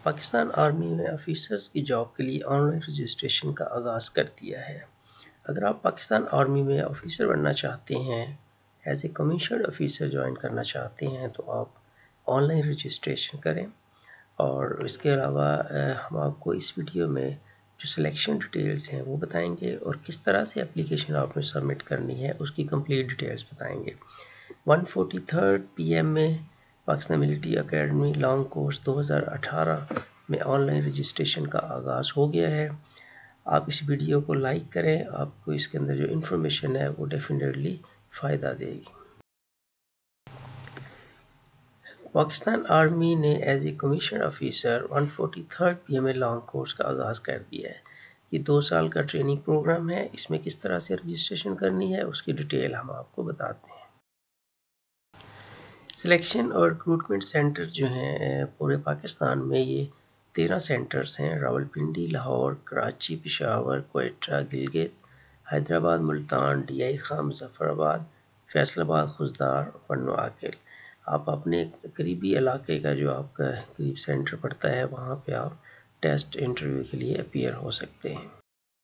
Pakistan army में officers की job के लिए ऑनलाइन रजिस्ट्रेशन का आगाज़ कर दिया है। अगर आप पाकिस्तान आर्मी में ऑफिसर बनना चाहते हैं, as a commissioned officer join करना चाहते हैं, तो आप ऑनलाइन रजिस्ट्रेशन करें। और इसके अलावा हम आपको इस वीडियो में जो सिलेक्शन डिटेल्स हैं वो बताएंगे और किस तरह से एप्लीकेशन आपने सबमिट करनी है उसकी कंप्लीट डिटेल्स बताएंगे। 143rd PMA Pakistan military academy long course 2018 में ऑनलाइन रजिस्ट्रेशन का आगाज़ हो गया है। आप इस वीडियो को लाइक करें, आपको इसके अंदर जो इन्फॉर्मेशन है वो डेफिनेटली फ़ायदा देगी। पाकिस्तान आर्मी ने as a commission officer 143rd PMA long course का आगाज़ कर दिया है। ये 2 साल का ट्रेनिंग प्रोग्राम है। इसमें किस तरह से रजिस्ट्रेशन करनी है उसकी डिटेल हम आपको बताते हैं। सिलेक्शन और रिक्रूटमेंट सेंटर जो हैं पूरे पाकिस्तान में ये 13 सेंटर्स हैं। रावलपिंडी, लाहौर, कराची, पेशावर, क्वेटा, गिलगित, हैदराबाद, मुल्तान, DI खां, मुजफ्फराबाद, फैसलाबाद, खुजदार, पन्नो आकिल। आप अपने करीबी इलाके का जो आपका करीब सेंटर पड़ता है वहाँ पे आप टेस्ट इंटरव्यू के लिए अपीयर हो सकते हैं।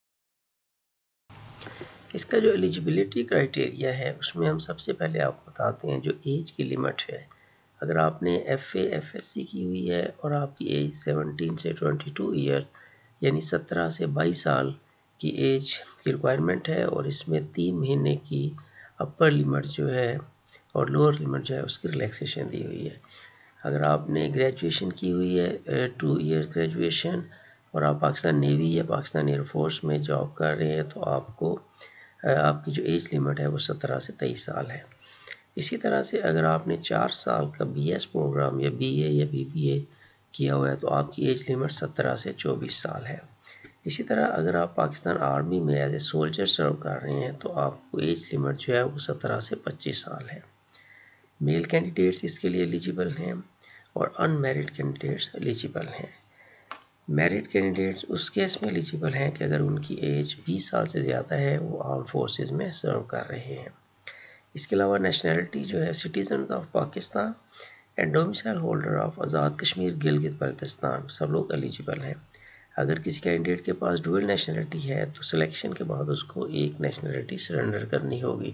इसका जो एलिजिबिलिटी क्राइटेरिया है उसमें हम सबसे पहले आपको बताते हैं जो एज की लिमिट है। अगर आपने FA FSC की हुई है और आपकी एज 17 से 22 ईयर्स यानी 17 से 22 साल की एज की रिक्वायरमेंट है और इसमें 3 महीने की अपर लिमिट जो है और लोअर लिमिट जो है उसकी रिलैक्सेशन दी हुई है। अगर आपने ग्रेजुएशन की हुई है 2 ईयर ग्रेजुएशन और आप पाकिस्तान नेवी या पाकिस्तान एयरफोर्स में जॉब कर रहे हैं तो आपकी जो एज लिमिट है वो 17 से 23 साल है। इसी तरह से अगर आपने 4 साल का BS प्रोग्राम या BA या BBA किया हुआ है तो आपकी एज लिमिट 17 से 24 साल है। इसी तरह अगर आप पाकिस्तान आर्मी में एज ए सोल्जर सर्व कर रहे हैं तो आपको एज लिमिट जो है वो 17 से 25 साल है। मेल कैंडिडेट्स इसके लिए एलिजिबल हैं और अनमैरिड कैंडिडेट्स एलिजिबल हैं। मैरिड कैंडिडेट्स उस केस में एलिजिबल हैं कि अगर उनकी एज 20 साल से ज़्यादा है, वो आर्म फोर्सेस में सर्व कर रहे हैं। इसके अलावा नेशनैलिटी जो है citizens of Pakistan and domicile holder of Azad Kashmir Gilgit Baltistan सब लोग एलिजिबल हैं। अगर किसी कैंडिडेट के पास डुअल नेशनैलिटी है तो सिलेक्शन के बाद उसको एक नेशनैलिटी सरेंडर करनी होगी।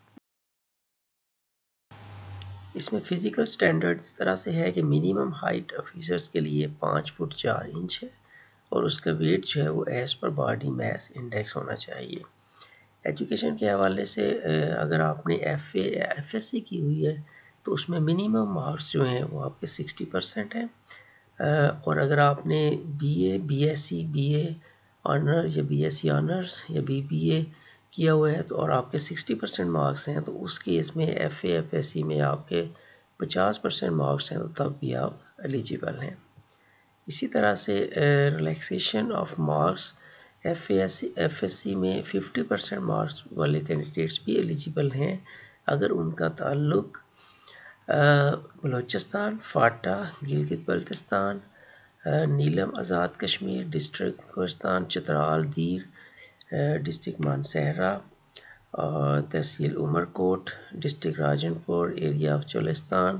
इसमें फ़िज़िकल स्टैंडर्ड इस तरह से है कि मिनिमम हाइट ऑफिसर्स के लिए 5 फुट 4 इंच है और उसका वेट जो है वो as per body mass index होना चाहिए। एजुकेशन के हवाले से अगर आपने FA या FSC की हुई है तो उसमें मिनिमम मार्क्स जो हैं वो आपके 60% हैं और अगर आपने BA, BSc, BA ऑनर या BSc ऑनर्स या BBA किया हुआ है तो और आपके 60% मार्क्स हैं तो उस केस में FA FSC में आपके 50% मार्क्स हैं तो तब भी आप एलिजिबल हैं। इसी तरह से रिलैक्सेशन ऑफ मार्क्स FSC में 50% मार्क्स वाले कैंडिडेट्स भी एलिजिबल हैं अगर उनका ताल्लुक Balochistan, FATA, Gilgit Baltistan, Neelum Azad Kashmir, district Kohistan, Chitral, Dir, district Mansehra, tehsil Umerkot, district Rajanpur, area of Cholistan,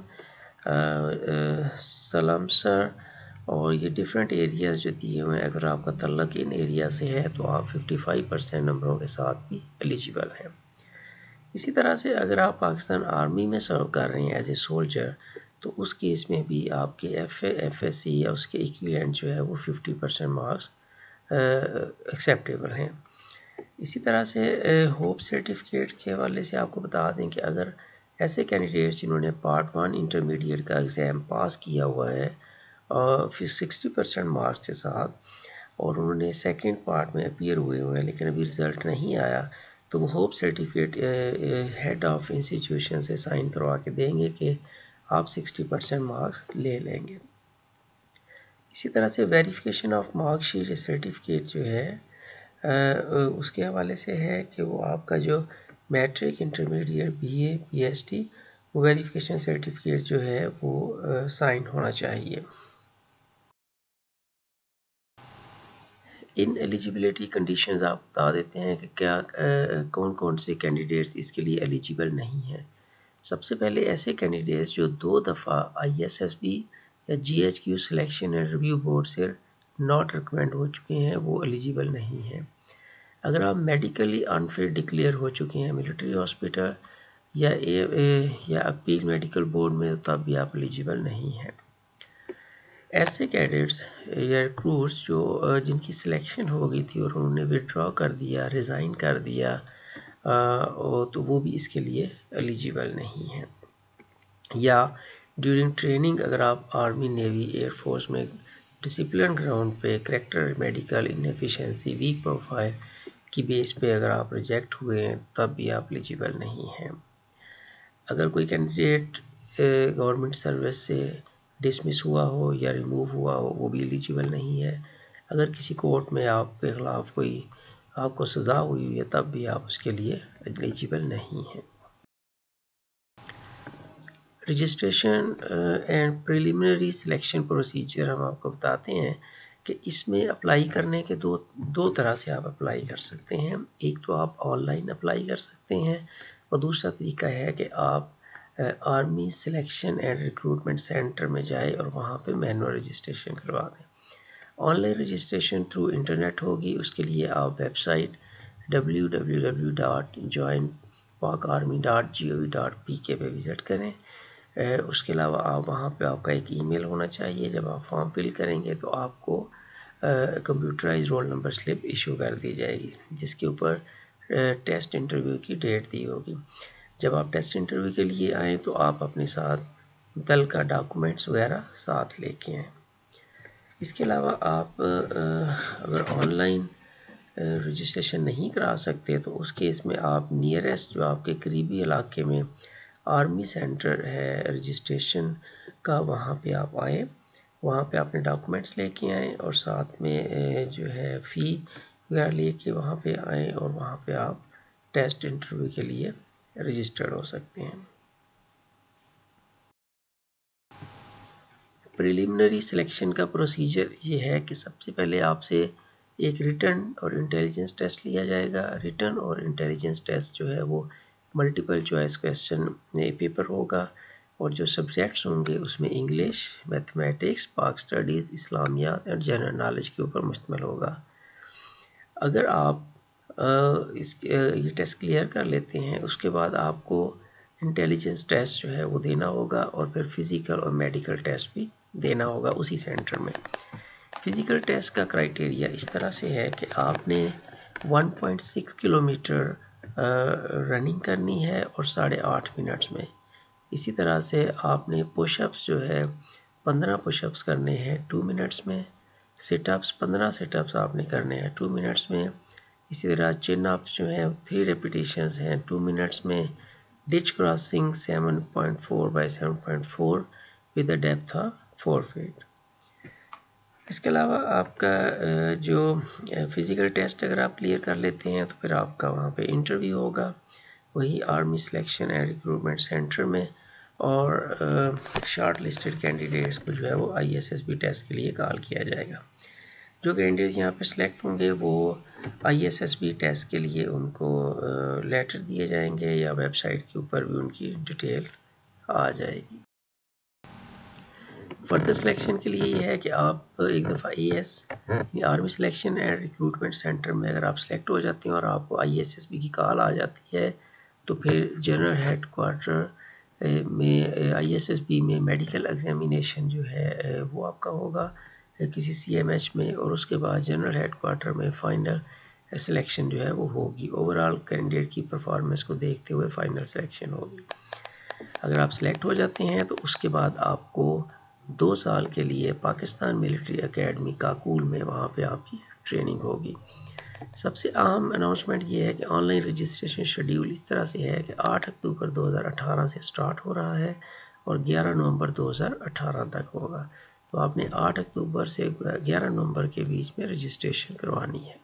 Salamsar और ये डिफरेंट एरियाज़ जो दिए हुए हैं अगर आपका तल्लक इन एरिया से है तो आप 55% नंबरों के साथ भी एलिजिबल हैं। इसी तरह से अगर आप पाकिस्तान आर्मी में सर्व कर रहे हैं एज ए सोल्जर तो उस केस में भी आपके FA FSC या उसके इक्विवेलेंट जो है वो 50% मार्क्स एक्सेप्टेबल हैं। इसी तरह से होप सर्टिफिकेट के हवाले से आपको बता दें कि अगर ऐसे कैंडिडेट्स जिन्होंने पार्ट 1 इंटरमीडिएट का एग्ज़ाम पास किया हुआ है और फिर 60% मार्क्स के साथ और उन्होंने सेकंड पार्ट में अपीयर हुए हैं लेकिन अभी रिज़ल्ट नहीं आया तो वो hope certificate head of institution से साइन करवा के देंगे कि आप 60% मार्क्स ले लेंगे। इसी तरह से वेरिफिकेशन ऑफ मार्कशीट सर्टिफिकेट जो है उसके हवाले से है कि वो आपका जो मैट्रिक, इंटरमीडिएट, BA, PhD वो वेरिफिकेशन सर्टिफिकेट जो है वो साइन होना चाहिए। इन एलिजिबिलिटी कंडीशंस आप बता देते हैं कि क्या कौन कौन से कैंडिडेट्स इसके लिए एलिजिबल नहीं हैं। सबसे पहले ऐसे कैंडिडेट्स जो 2 दफ़ा ISSB या GHQ selection and review board से नॉट रिकमेंड हो चुके हैं, वो एलिजिबल नहीं है। अगर आप मेडिकली अनफिट डिक्लेयर हो चुके हैं मिलिट्री हॉस्पिटल या अपील मेडिकल बोर्ड में, तब भी आप एलिजिबल नहीं हैं। ऐसे कैडेट्स या रिक्रूट्स जिनकी सिलेक्शन हो गई थी और उन्होंने विड्रॉ कर दिया, रिज़ाइन कर दिया, तो वो भी इसके लिए एलिजिबल नहीं हैं। या ड्यूरिंग ट्रेनिंग अगर आप आर्मी, नेवी, एयरफोर्स में डिसिप्लिन ग्राउंड पे character, medical inefficiency, weak profile की बेस पे अगर आप रिजेक्ट हुए हैं, तब भी आप एलिजिबल नहीं हैं। अगर कोई कैंडिडेट गवर्नमेंट सर्विस से डिसमिस हुआ हो या रिमूव हुआ हो, वो भी एलिजिबल नहीं है। अगर किसी कोर्ट में आपके खिलाफ कोई आपको सज़ा हुई है, तब भी आप उसके लिए एलिजिबल नहीं हैं। Registration and preliminary selection procedure हम आपको बताते हैं कि इसमें अप्लाई करने के दो तरह से आप अप्लाई कर सकते हैं। एक तो आप ऑनलाइन अप्लाई कर सकते हैं और दूसरा तरीका है कि आप army selection and recruitment centre में जाए और वहाँ पे मैनुअल रजिस्ट्रेशन करवा दें। ऑनलाइन रजिस्ट्रेशन थ्रू इंटरनेट होगी। उसके लिए आप वेबसाइट www.joinpakarmy.gov.pk पे विज़िट करें। उसके अलावा आप वहाँ पे आपका एक ईमेल होना चाहिए। जब आप फॉर्म फिल करेंगे तो आपको computerise roll number slip issue कर दी जाएगी, जिसके ऊपर टेस्ट इंटरव्यू की डेट दी होगी। जब आप टेस्ट इंटरव्यू के लिए आएँ तो आप अपने साथ मुतल्लिका डॉक्यूमेंट्स वगैरह साथ लेके आएँ। इसके अलावा आप अगर ऑनलाइन रजिस्ट्रेशन नहीं करा सकते तो उस केस में आप नियरेस्ट जो आपके करीबी इलाके में आर्मी सेंटर है रजिस्ट्रेशन का, वहाँ पे आप आएँ, वहाँ पे अपने डॉक्यूमेंट्स लेके आएँ और साथ में जो है फ़ी वगैरह लेके वहाँ पे आएँ और वहाँ पे आप टेस्ट इंटरव्यू के लिए रजिस्टर्ड हो सकते हैं। प्रिलिमिनरी सिलेक्शन का प्रोसीजर ये है कि सबसे पहले आपसे एक रिटन और इंटेलिजेंस टेस्ट लिया जाएगा। रिटन और इंटेलिजेंस टेस्ट जो है वो मल्टीपल चॉइस क्वेश्चन पेपर होगा और जो सब्जेक्ट्स होंगे उसमें English, mathematics, Pak studies, Islamiyat and general knowledge के ऊपर मुश्तमिल होगा। अगर आप ये टेस्ट क्लियर कर लेते हैं, उसके बाद आपको इंटेलिजेंस टेस्ट जो है वो देना होगा और फिर फिज़िकल और मेडिकल टेस्ट भी देना होगा उसी सेंटर में। फिज़िकल टेस्ट का क्राइटेरिया इस तरह से है कि आपने 1.6 किलोमीटर रनिंग करनी है और 8.5 मिनट्स में। इसी तरह से आपने पुशअप्स जो है 15 पुशअप्स करने हैं 2 मिनट्स में। सिटअप्स 15 सिटअप्स आपने करने हैं 2 मिनट्स में। इसी तरह चिन अप्स जो हैं 3 रेपिटेशंस हैं 2 मिनट्स में। Ditch crossing 7.4 by 7.4 with a depth of 4 feet. इसके अलावा आपका जो फिज़िकल टेस्ट अगर आप क्लियर कर लेते हैं तो फिर आपका वहाँ पे इंटरव्यू होगा, वही army selection and recruitment centre में, और शॉर्ट लिस्टेड कैंडिडेट्स को जो है वो ISSB टेस्ट के लिए कॉल किया जाएगा। जो कैंडिडेट्स यहाँ पे सिलेक्ट होंगे वो ISSB टेस्ट के लिए उनको लेटर दिए जाएंगे या वेबसाइट के ऊपर भी उनकी डिटेल आ जाएगी। फर्दर सिलेक्शन के लिए ये है कि आप एक दफ़ा AS army selection and recruitment centre में अगर आप सिलेक्ट हो जाते हैं और आपको ISSB की कॉल आ जाती है तो फिर जनरल हेड क्वार्टर में ISSB में मेडिकल एग्जामिनेशन जो है वो आपका होगा किसी CMH में, और उसके बाद जनरल हेड क्वार्टर में फ़ाइनल सिलेक्शन जो है वो होगी। ओवरऑल कैंडिडेट की परफॉर्मेंस को देखते हुए फ़ाइनल सिलेक्शन होगी। अगर आप सिलेक्ट हो जाते हैं तो उसके बाद आपको 2 साल के लिए पाकिस्तान मिलिट्री एकेडमी काकूल में वहाँ पे आपकी ट्रेनिंग होगी। सबसे अहम अनाउंसमेंट ये है कि ऑनलाइन रजिस्ट्रेशन शेड्यूल इस तरह से है कि 8 अक्टूबर 2018 से स्टार्ट हो रहा है और 11 नवंबर 2018 तक होगा। तो आपने 8 अक्टूबर से 11 नवंबर के बीच में रजिस्ट्रेशन करवानी है।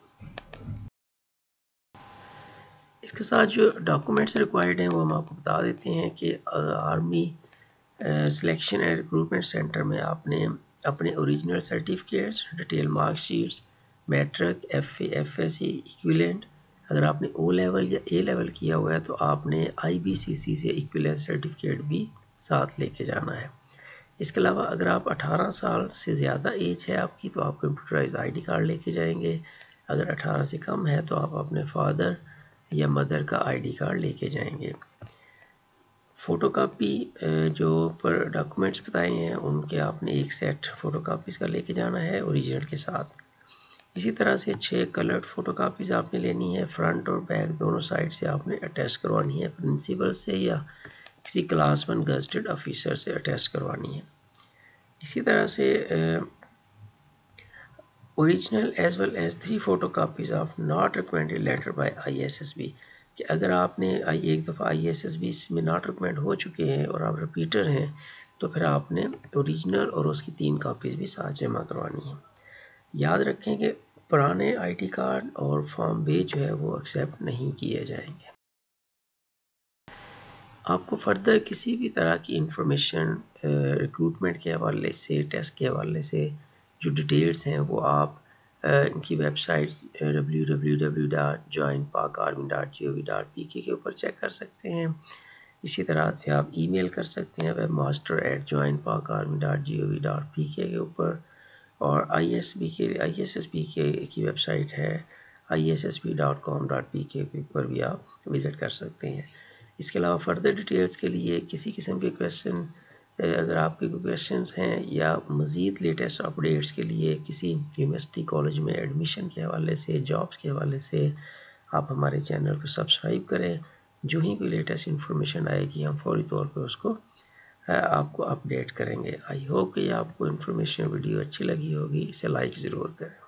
इसके साथ जो डॉक्यूमेंट्स रिक्वायर्ड हैं वो हम आपको बता देते हैं कि army selection and recruitment centre में आपने अपने original certificates, detail marksheets, matric, FA, FSC equivalent, अगर आपने O लेवल या A लेवल किया हुआ है तो आपने IBCC से इक्विवेलेंट सर्टिफिकेट भी साथ लेके जाना है। इसके अलावा अगर आप 18 साल से ज़्यादा एज है आपकी तो आप कंप्यूटराइज आईडी कार्ड लेके जाएंगे। अगर 18 से कम है तो आप अपने फादर या मदर का आईडी कार्ड लेके जाएंगे। फ़ोटोकॉपी जो पर डॉक्यूमेंट्स बताए हैं उनके आपने एक सेट फ़ोटोकॉपीज़ का लेके जाना है ओरिजिनल के साथ। इसी तरह से 6 कलर्ड फ़ोटोकॉपीज़ आपने लेनी है, फ्रंट और बैक दोनों साइड से आपने अटैच करवानी है, प्रिंसिपल से या किसी क्लास 1 गज़टेड ऑफिसर से अटैच करवानी है। इसी तरह से original as well as 3 photocopies of not recommended letter by ISSB, कि अगर आपने एक दफ़ा ISSB में नॉट रिकमेंड हो चुके हैं और आप रिपीटर हैं तो फिर आपने ओरिजिनल और उसकी 3 कॉपीज़ भी साथ जमा करवानी है। याद रखें कि पुराने आईडी कार्ड और फॉर्म बे जो है वो एक्सेप्ट नहीं किए जाएंगे। आपको फर्दर किसी भी तरह की इंफॉर्मेशन रिक्रूटमेंट के हवाले से, टेस्ट के हवाले से जो डिटेल्स हैं वो आप इनकी वेबसाइट www.joinpakarmy.gov.pk के ऊपर चेक कर सकते हैं। इसी तरह से आप ईमेल कर सकते हैं webmaster@joinpakarmy.gov.pk के ऊपर, और ISSB की वेबसाइट है issb.com.pk के ऊपर भी आप विज़िट कर सकते हैं। इसके अलावा फर्दर डिटेल्स के लिए किसी किस्म के क्वेश्चन, अगर आपके कोई क्वेश्चंस हैं या मज़ीद लेटेस्ट अपडेट्स के लिए किसी यूनिवर्सिटी कॉलेज में एडमिशन के हवाले से, जॉब्स के हवाले से, आप हमारे चैनल को सब्सक्राइब करें। जो ही कोई लेटेस्ट इन्फॉर्मेशन आएगी हम फौरी तौर पर उसको आपको अपडेट करेंगे। आई होप कि आपको इन्फॉर्मेशन वीडियो अच्छी लगी होगी, इसे लाइक ज़रूर करें।